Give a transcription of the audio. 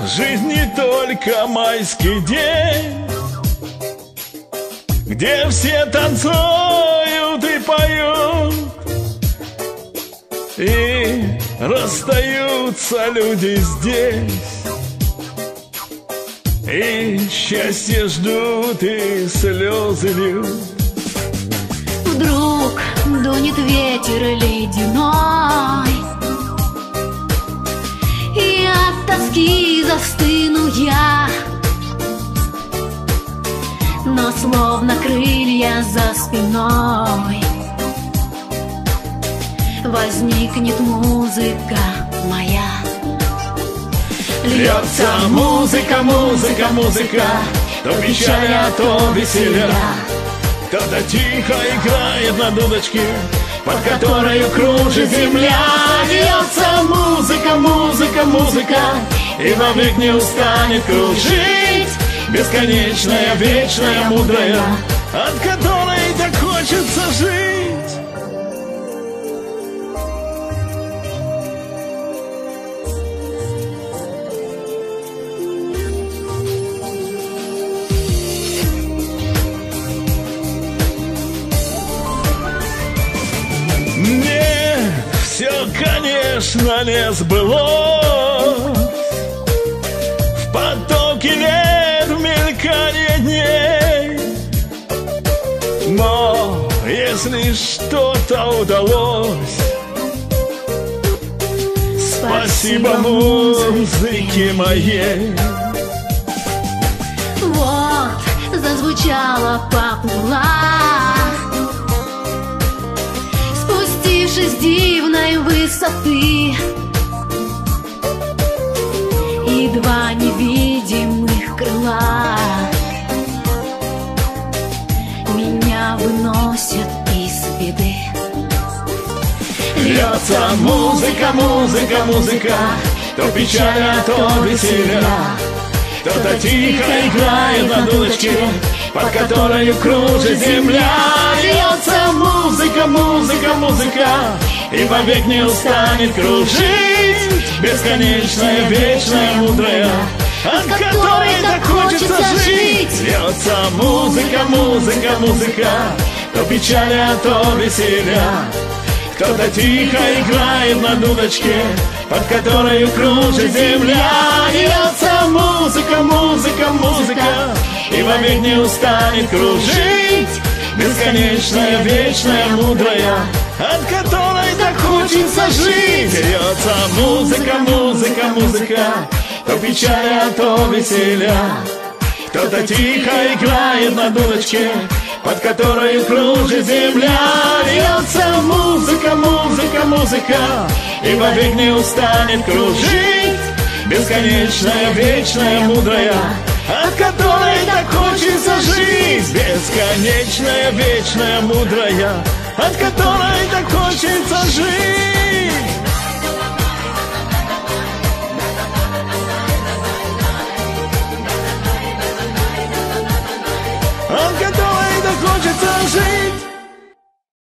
жизнь не только майский день, где все танцуют и поют, и расстаются люди здесь, и счастье ждут, и слезы льют. Вдруг дунет ветер ледяной, и от тоски застыну я, но словно крылья за спиной возникнет музыка моя. Льется музыка, музыка, музыка, то печаль, а то веселья. Кто-то тихо играет на дудочке, под которой кружит земля. Льется музыка, музыка, музыка, и вовек не устанет кружить. Бесконечная, вечная, мудрая, от которой так хочется жить. Мне все, конечно, не сбылось. В потоке лет, в мельканье дней. Но если что-то удалось, спасибо музыке моей. Вот зазвучала, поплыла, спустившись с дивной высоты, и два невидимых крыла меня выносят из беды. Льется музыка, музыка, музыка, то печаль, а то веселья. Кто-то тихо играет на дудочке, под которой кружит земля. Льется музыка, музыка, музыка, и вовек не устанет кружить. Бесконечная, вечная, мудрая, от которой так хочется жить. Льется музыка, музыка, музыка, то печаль, а то веселья. Кто-то тихо играет на дудочке, под которой кружит земля. Льется музыка, музыка, музыка, и вовек не устанет кружить. Бесконечная, вечная, мудрая, от которой так хочется жить. Льется музыка, музыка, музыка, то печаль, а то веселья. Кто-то тихо играет на дудочке, под которой кружит земля. Льется музыка, музыка, музыка, и вовек не устанет кружить. Бесконечная, вечная, мудрая, от которой так хочется жить. Бесконечная, вечная, мудрая, от которой так хочется жить. От которой так хочется жить.